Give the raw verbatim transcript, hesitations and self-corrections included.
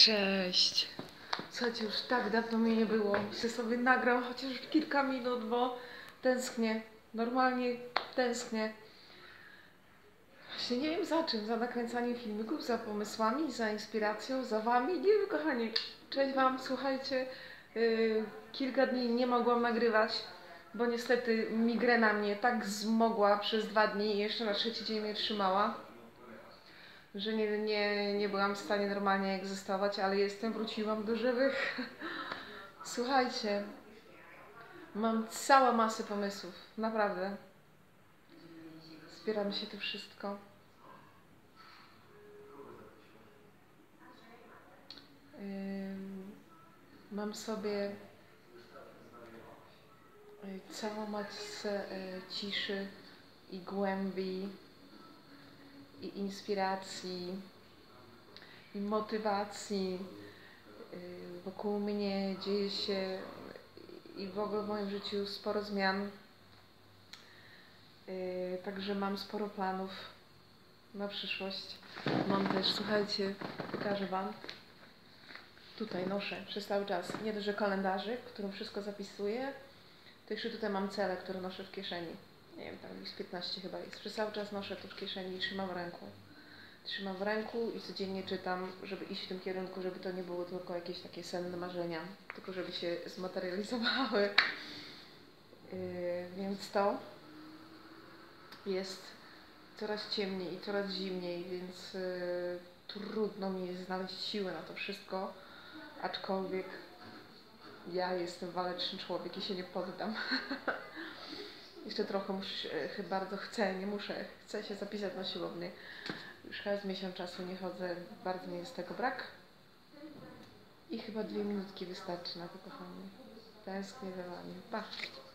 Cześć! Słuchajcie, już tak dawno mnie nie było. Myślę sobie, nagram chociaż kilka minut, bo tęsknię. Normalnie tęsknię. Właśnie nie wiem za czym, za nakręcaniem filmików, za pomysłami, za inspiracją, za wami. Nie wiem, kochani. Cześć wam, słuchajcie. Yy, kilka dni nie mogłam nagrywać, bo niestety migrena mnie tak zmogła przez dwa dni i jeszcze na trzeci dzień mnie trzymała, że nie, nie, nie byłam w stanie normalnie egzystować, ale jestem, wróciłam do żywych. Słuchajcie, mam całą masę pomysłów, naprawdę. Zbieram się to wszystko. Ym, mam sobie y, całą masę y, ciszy i głębi i inspiracji i motywacji. Yy, wokół mnie dzieje się i w ogóle w moim życiu sporo zmian. Yy, także mam sporo planów na przyszłość. Mam też, słuchajcie, pokażę wam. Tutaj noszę przez cały czas nie dość, że kalendarzyk, w którym wszystko zapisuję, to jeszcze tutaj mam cele, które noszę w kieszeni. Nie wiem, tam jest piętnaście chyba jest. Przez cały czas noszę to w kieszeni i trzymam w ręku. Trzymam w ręku i codziennie czytam, żeby iść w tym kierunku, żeby to nie było tylko jakieś takie senne marzenia, tylko żeby się zmaterializowały. Yy, więc to jest coraz ciemniej i coraz zimniej, więc yy, trudno mi jest znaleźć siłę na to wszystko, aczkolwiek ja jestem waleczny człowiek i się nie poddam. Jeszcze trochę muszę, bardzo chcę, nie muszę, chcę się zapisać na siłownię. Już chyba z miesiąc czasu nie chodzę, bardzo mi jest tego brak. I chyba dwie minutki wystarczy na to, kochani. Tęsknię za wami. Pa!